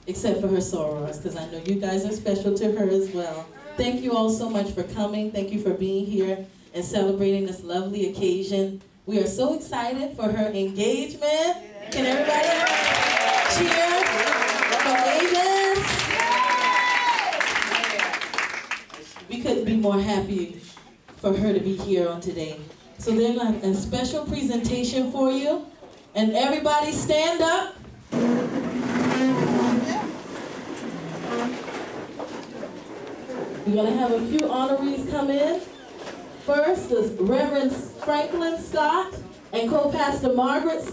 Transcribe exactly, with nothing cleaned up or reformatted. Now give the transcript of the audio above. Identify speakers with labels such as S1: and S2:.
S1: except for her sorors, because I know you guys are special to her as well. Thank you all so much for coming. Thank you for being here and celebrating this lovely occasion. We are so excited for her engagement. Can everybody cheer for Avis? We couldn't be more happy for her to be here on today. So there's a special presentation for you. And everybody stand up. We're going to have a few honorees come in. First is Reverend Franklin Scott and co-pastor Margaret